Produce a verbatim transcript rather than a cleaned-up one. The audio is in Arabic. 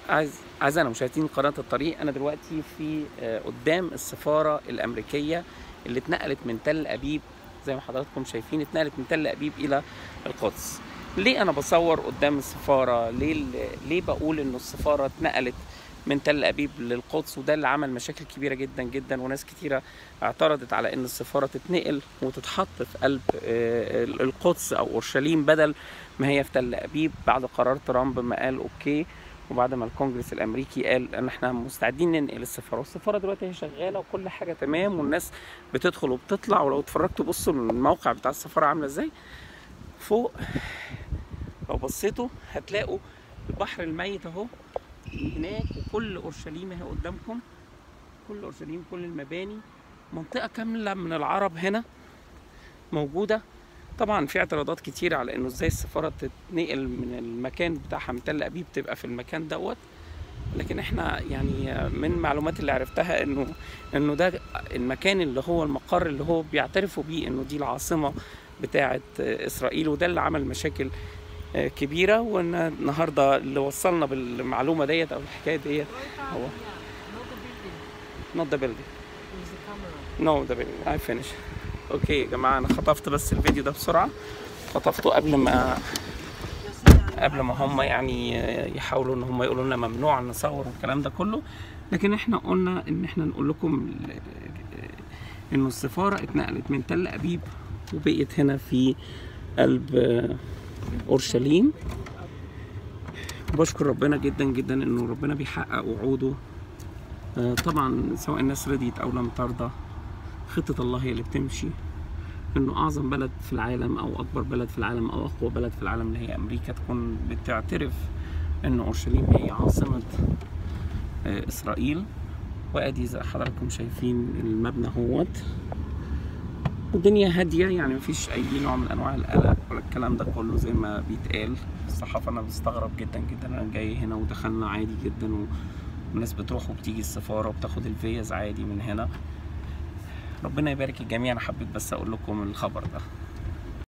أعز أعزائنا مشاهدين قناة الطريق، أنا دلوقتي في قدام السفارة الأمريكية اللي اتنقلت من تل أبيب. زي ما حضراتكم شايفين اتنقلت من تل أبيب إلى القدس. ليه أنا بصور قدام السفارة؟ ليه ليه بقول إنه السفارة اتنقلت من تل أبيب للقدس؟ وده اللي عمل مشاكل كبيرة جدا جدا، وناس كتيرة اعترضت على إن السفارة تتنقل وتتحط في قلب القدس أو أورشليم بدل ما هي في تل أبيب، بعد قرار ترامب ما قال أوكي، وبعد ما الكونجرس الامريكي قال ان احنا مستعدين ننقل السفاره. والسفاره دلوقتي هي شغاله وكل حاجه تمام، والناس بتدخل وبتطلع. ولو اتفرجتوا بصوا الموقع بتاع السفاره عامله ازاي فوق، لو بصيتوا هتلاقوا البحر الميت اهو هناك، وكل اورشليم اهي قدامكم، كل اورشليم، كل المباني، منطقه كامله من العرب هنا موجوده. طبعا في اعتراضات كتير على انه ازاي السفاره تتنقل من المكان بتاعها من تل ابيب تبقى في المكان دوت، لكن احنا يعني من المعلومات اللي عرفتها انه انه ده المكان اللي هو المقر اللي هو بيعترفوا بيه انه دي العاصمه بتاعه اسرائيل، وده اللي عمل مشاكل كبيره. والنهارده اللي وصلنا بالمعلومه ديت او الحكايه ديت هو not the building no the building I finish. اوكي يا جماعه، انا خطفت بس الفيديو ده بسرعه، خطفته قبل ما قبل ما هم يعني يحاولوا ان هم يقولوا لنا ممنوع نصور والكلام ده كله. لكن احنا قلنا ان احنا نقول لكم انه السفاره اتنقلت من تل ابيب وبقيت هنا في قلب اورشليم. بشكر ربنا جدا جدا انه ربنا بيحقق وعوده. طبعا سواء الناس رضيت او لم ترضى، خطة الله هي اللي بتمشي. انه اعظم بلد في العالم او اكبر بلد في العالم او اقوى بلد في العالم اللي هي امريكا تكون بتعترف ان اورشليم هي عاصمة اسرائيل. وادي زي حضراتكم شايفين المبنى اهوت، والدنيا هادية، يعني مفيش اي نوع من انواع القلق ولا الكلام ده كله زي ما بيتقال الصحافة. انا بستغرب جدا جدا، انا جاي هنا ودخلنا عادي جدا، والناس بتروح وبتيجي السفارة وبتاخد الفيز عادي من هنا. ربنا يبارك الجميع. انا حبيت بس اقول لكم الخبر ده.